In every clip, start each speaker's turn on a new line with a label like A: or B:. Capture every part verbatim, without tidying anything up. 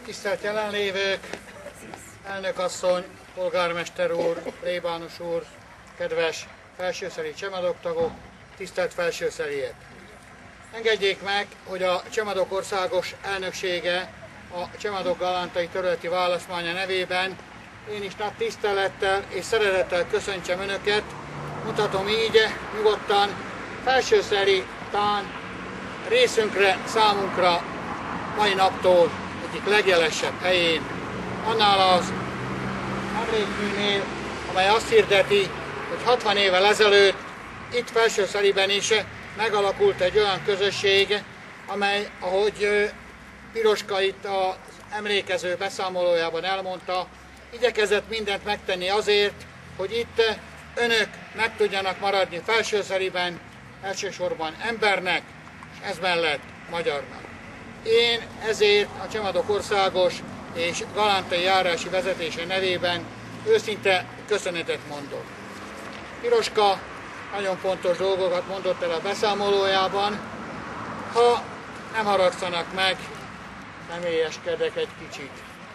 A: Tisztelt jelenlévők, elnökasszony, polgármester úr, plébános úr, kedves felsőszeri csemadok-tagok, tisztelt felsőszeriek! Engedjék meg, hogy a Csemadok Országos Elnöksége a Csemadok Galántai Területi Választmánya nevében én is nagy tisztelettel és szeretettel köszöntsem Önöket, mutatom így nyugodtan felsőszeri tán részünkre, számunkra mai naptól egyik legjelesebb helyén, annál az emlékműnél, amely azt hirdeti, hogy hatvan évvel ezelőtt itt Felsőszeriben is megalakult egy olyan közösség, amely, ahogy Piroska itt az emlékező beszámolójában elmondta, igyekezett mindent megtenni azért, hogy itt önök meg tudjanak maradni Felsőszeriben, elsősorban embernek, és ez mellett magyarnak. Én ezért a Csemadok Országos és Galántai járási vezetése nevében őszinte köszönetet mondok. Piroska nagyon fontos dolgokat mondott el a beszámolójában. Ha nem haragszanak meg, személyeskedek egy kicsit.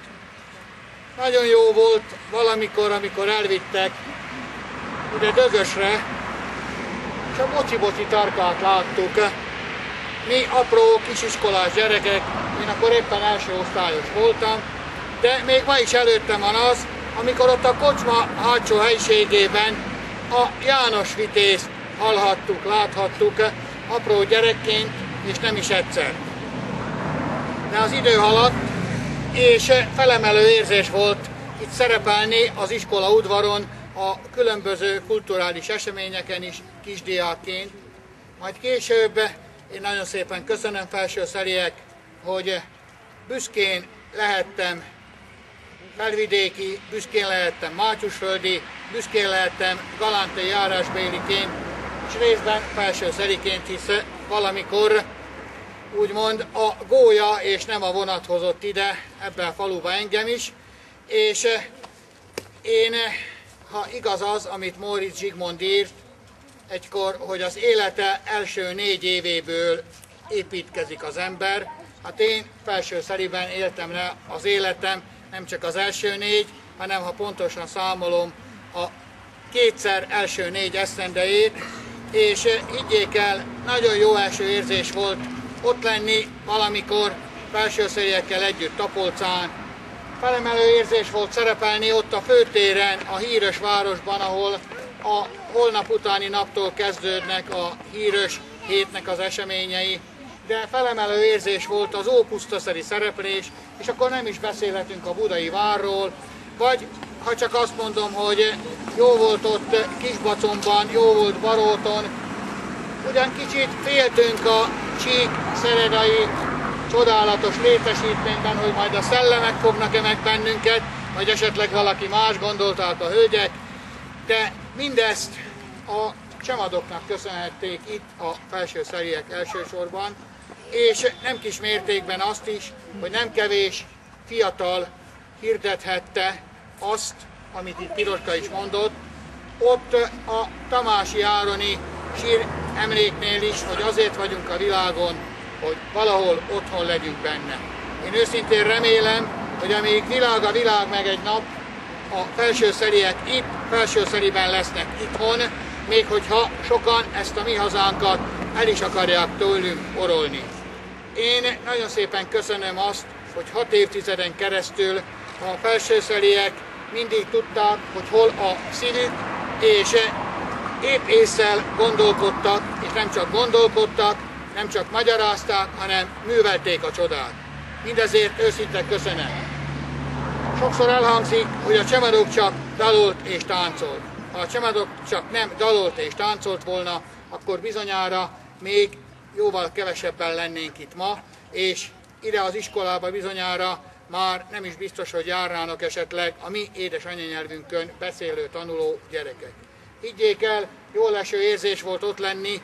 A: Nagyon jó volt valamikor, amikor elvittek ide Dögösre, és a boci-boci tarkát láttuk. Mi apró kisiskolás gyerekek, én akkor éppen első osztályos voltam, de még ma is előttem van az, amikor ott a kocsma hátsó helyiségében a János Vitézt hallhattuk, láthattuk apró gyerekként, és nem is egyszer. De az idő haladt, és felemelő érzés volt itt szerepelni az iskola udvaron, a különböző kulturális eseményeken is kisdiákként. Majd később én nagyon szépen köszönöm, felsőszeriek, hogy büszkén lehettem felvidéki, büszkén lehettem mátyusföldi, büszkén lehettem galántai járásbéliként, és részben felsőszeriként, hisz valamikor úgymond a gólya és nem a vonat hozott ide, ebbe a faluba engem is, és én, ha igaz az, amit Móricz Zsigmond írt, egykor, hogy az élete első négy évéből építkezik az ember. Hát én Felsőszeriben éltem le az életem, nem csak az első négy, hanem ha pontosan számolom, a kétszer első négy esztendejét, és higgyék el, nagyon jó első érzés volt ott lenni valamikor felsőszeriekkel együtt Tapolcán. Felemelő érzés volt szerepelni ott a főtéren, a híres városban, ahol a holnap utáni naptól kezdődnek a híres hétnek az eseményei, de felemelő érzés volt az ópusztaszeri szereplés, és akkor nem is beszélhetünk a budai várról, vagy ha csak azt mondom, hogy jó volt ott Kisbacomban, jó volt Baróton, ugyan kicsit féltünk a Csík-szeredai csodálatos létesítményben, hogy majd a szellemek fognak-e meg bennünket, vagy esetleg valaki más, gondolták a hölgyek, de mindezt a csemadoknak köszönhették itt a felsőszeriek elsősorban, és nem kis mértékben azt is, hogy nem kevés fiatal hirdethette azt, amit itt Piroska is mondott, ott a Tamási Ároni sír emléknél is, hogy azért vagyunk a világon, hogy valahol otthon legyünk benne. Én őszintén remélem, hogy amíg világ a világ meg egy nap, a felsőszeriek itt, Felsőszeriben lesznek itthon, még hogyha sokan ezt a mi hazánkat el is akarják tőlünk orolni. Én nagyon szépen köszönöm azt, hogy hat évtizeden keresztül a felsőszeriek mindig tudták, hogy hol a szívük, és épp ésszel gondolkodtak, és nem csak gondolkodtak, nem csak magyarázták, hanem művelték a csodát. Mindezért őszinte köszönöm. Sokszor elhangzik, hogy a Csemadok csak dalolt és táncolt. Ha a Csemadok csak nem dalolt és táncolt volna, akkor bizonyára még jóval kevesebben lennénk itt ma, és ide az iskolába bizonyára már nem is biztos, hogy járnának esetleg a mi édes anyanyelvünkön beszélő, tanuló gyerekek. Higgyék el, jól eső érzés volt ott lenni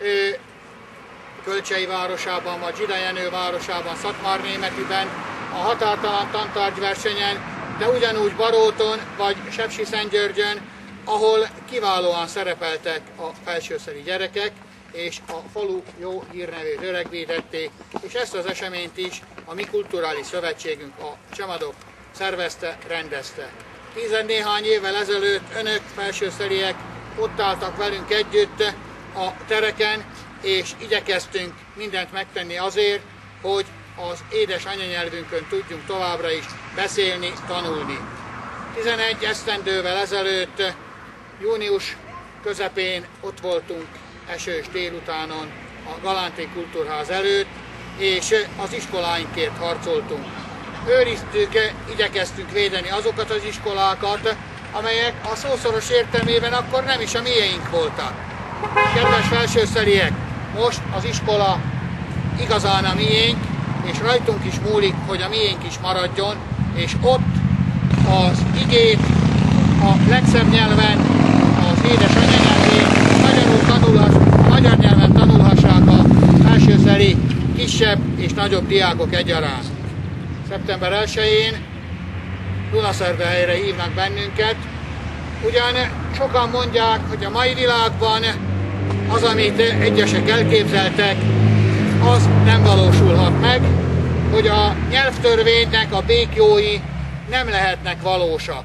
A: Kölcsei városában, vagy Zsida Jenő városában, Szatmárnémetiben, a határtalan tantárgyversenyen, de ugyanúgy Baróton vagy Sepsiszentgyörgyön, ahol kiválóan szerepeltek a felsőszeri gyerekek, és a falu jó hírnevét öregvítették, és ezt az eseményt is a mi kulturális szövetségünk, a Csemadok szervezte, rendezte. Tizennéhány évvel ezelőtt önök, felsőszeriek ott álltak velünk együtt a tereken, és igyekeztünk mindent megtenni azért, hogy az édes anyanyelvünkön tudjunk továbbra is beszélni, tanulni. tizenegy esztendővel ezelőtt, június közepén ott voltunk esős délutánon a Galántai Kultúrház előtt, és az iskoláinkért harcoltunk. Őriztük, igyekeztünk védeni azokat az iskolákat, amelyek a szószoros értelmében akkor nem is a miénk voltak. Kedves felsőszeriek, most az iskola igazán a miénk, és rajtunk is múlik, hogy a miénk is maradjon, és ott az igét a legszebb nyelven, az édes anyanyelvén, magyarul tanulhass, a magyar nyelven tanulhassák a felsőszeri kisebb és nagyobb diákok egyaránt. szeptember elsején Dunaszerdahelyre hívnak bennünket, ugyan sokan mondják, hogy a mai világban az, amit egyesek elképzeltek, az nem valósulhat meg, hogy a nyelvtörvénynek a békjói nem lehetnek valósak.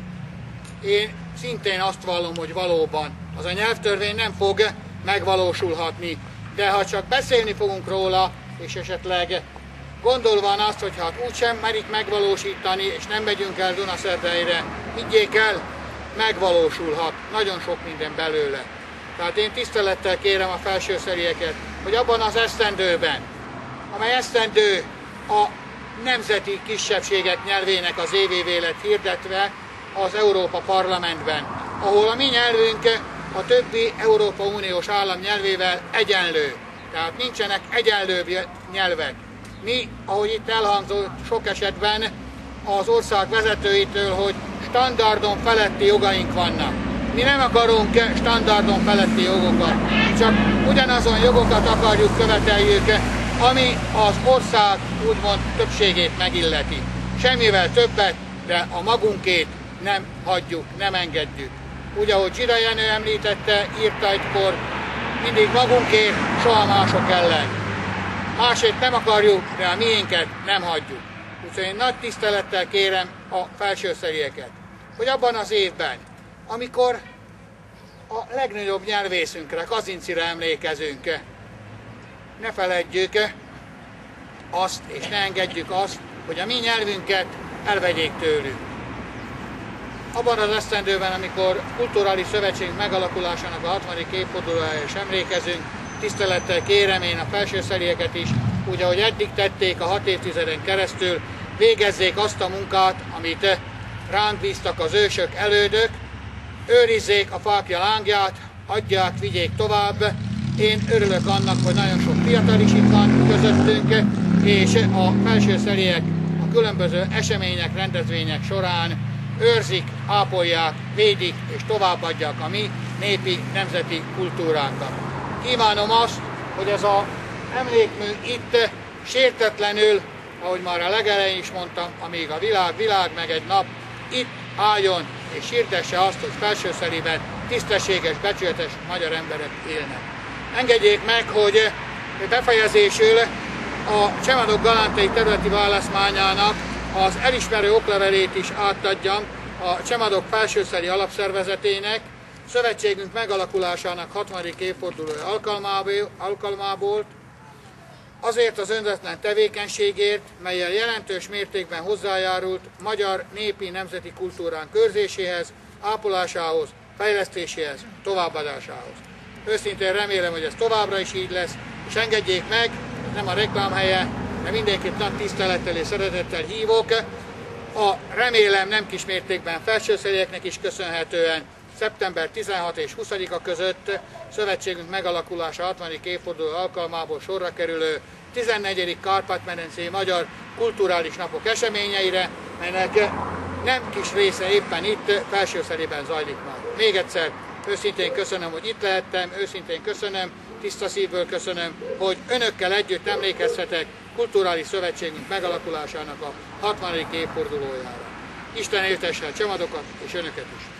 A: Én szintén azt vallom, hogy valóban az a nyelvtörvény nem fog megvalósulhatni, de ha csak beszélni fogunk róla, és esetleg gondolva azt, hogy hát úgysem merik megvalósítani, és nem megyünk el Dunaszerdahelyre, higgyék el, megvalósulhat nagyon sok minden belőle. Tehát én tisztelettel kérem a felsőszerieket, hogy abban az esztendőben, amely esztendő a nemzeti kisebbségek nyelvének az évévé lett hirdetve az Európa Parlamentben, ahol a mi nyelvünk a többi Európa Uniós állam nyelvével egyenlő. Tehát nincsenek egyenlőbb nyelvek. Mi, ahogy itt elhangzott sok esetben az ország vezetőitől, hogy standardon feletti jogaink vannak. Mi nem akarunk standardon feletti jogokat, csak ugyanazon jogokat akarjuk, követeljük, ami az ország úgymond többségét megilleti. Semmivel többet, de a magunkét nem hagyjuk, nem engedjük. Úgy, ahogy Zsira Jenő említette, írta egykor, mindig magunkért, soha mások ellen. Másért nem akarjuk, de a miénket nem hagyjuk. Úgyhogy én nagy tisztelettel kérem a felsőszerieket, hogy abban az évben, amikor a legnagyobb nyelvészünkre, Kazincira emlékezünk, ne feledjük azt, és ne engedjük azt, hogy a mi nyelvünket elvegyék tőlünk. Abban az esztendőben, amikor kulturális szövetség megalakulásának a hatvadik évfordulójára is emlékezünk, tisztelettel kérem én a felsőszerieket is, úgy, ahogy eddig tették a hat évtizeden keresztül, végezzék azt a munkát, amit ránk bíztak az ősök, elődök, őrizzék a fáklya lángját, adják, vigyék tovább. Én örülök annak, hogy nagyon sok fiatal is itt van közöttünk, és a felsőszeriek a különböző események, rendezvények során őrzik, ápolják, védik és továbbadják a mi népi, nemzeti kultúránkat. Kívánom azt, hogy ez az emlékmű itt sértetlenül, ahogy már a legelején is mondtam, amíg a világ, világ meg egy nap itt álljon és hirdesse azt, hogy Felsőszeriben tisztességes, becsületes magyar emberek élnek. Engedjék meg, hogy befejezésül a Csemadok Galántai területi választmányának az elismerő oklevelét is átadjam a Csemadok Felsőszeri Alapszervezetének, szövetségünk megalakulásának hatvadik évfordulója alkalmából, alkalmából, azért az önzetlen tevékenységért, mellyel jelentős mértékben hozzájárult magyar népi nemzeti kultúránk őrzéséhez, ápolásához, fejlesztéséhez, továbbadásához. Őszintén remélem, hogy ez továbbra is így lesz, és engedjék meg, nem a reklámhelye, de mindenkit nagy tisztelettel és szeretettel hívok. A remélem nem kis mértékben felsőszerieknek is köszönhetően szeptember tizenhatodika és huszadika között szövetségünk megalakulása hatvadik évforduló alkalmából sorra kerülő tizennegyedik Kárpát-medencei Magyar Kulturális Napok eseményeire, melynek nem kis része éppen itt Felsőszeriben zajlik majd. Még egyszer őszintén köszönöm, hogy itt lehettem, őszintén köszönöm, tiszta szívből köszönöm, hogy önökkel együtt emlékezhetek kulturális szövetségünk megalakulásának a hatvadik évfordulójára. Isten éltesse a Csemadokat és önöket is!